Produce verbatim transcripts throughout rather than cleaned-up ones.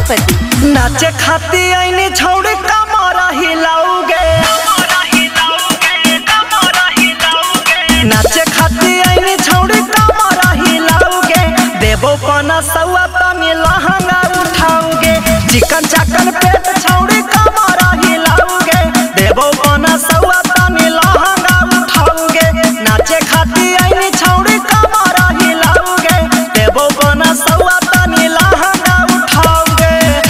सीतापति। नाचे खाती आईने छौड़ी कमरा हिलाओगे, नाचे खाती आईने छौड़ी कमरा हिलाओगे, देवो पना सवा तनी लहंगा उठाओगे, चिकन चाकन पेट छौड़ी कमरा हिलाओगे, देवो पना सवा तनी लहंगा उठाओगे, नाचे खाती आईने छौड़ी कमरा हिलाओगे, देवो पना सवा तनी लहंगा उठाओगे।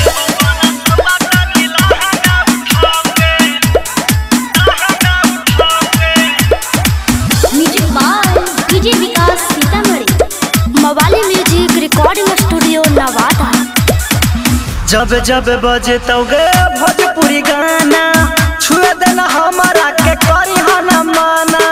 Music by DJ Vikas Sitamarhi, मवाली म्यूजिक रिकॉर्डिंग स्टूडियो नवादा। जब जब बजे तोगे भोजपुरी गाना, छुए देना हमारा के करी हना माना।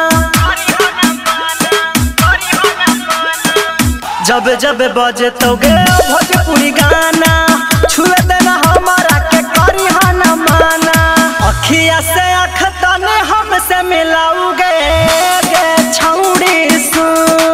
जब जब बजे तोगे भोजपुरी गाना, छुए देना हमारा के करी हना माना। अखिया से अख तने हमसे मिलाओगे गे छौड़ी सु,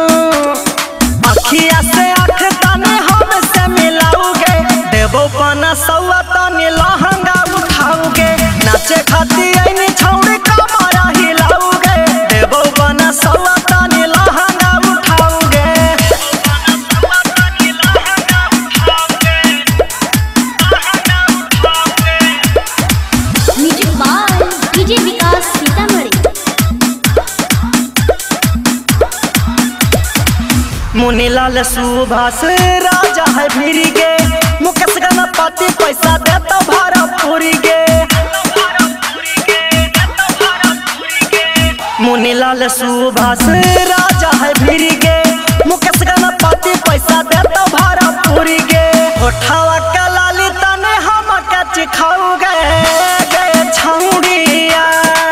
अखिया से अख तने हमसे मिलाओगे, देवो पना सवा तनी लहंगा उठाओगे, नाचे खाती आईने छौड़ी कमरा हिलाओगे, देवो पना सवा तनी लहंगा उठाओगे। Music by DJ Vikas Sitamarhi. Munilal Subhash Raja है भीरी गे, मुकेश गणपति पैसा देता भरपूरी गे। मुनीलाल सुभाष राजा है भीरी गे, मुकेश गणपति पैसा देता भरपूरी गे। उठावा के लाली तने हम के चिखाओगे गे छौड़िया,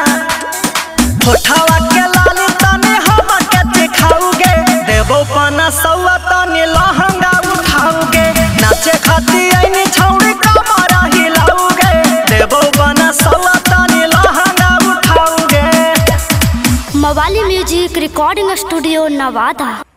उठावा के लाली तने हम के चिखाओगे, देवो पना सवा तनी लहंगा उठाओगे, नाचे खाती आईने छौड़ी कमरा हिलाओगे, देवो पना सवा तनी लहंगा उठाओगे। मवाली म्यूजिक रिकॉर्डिंग स्टूडियो नवादा।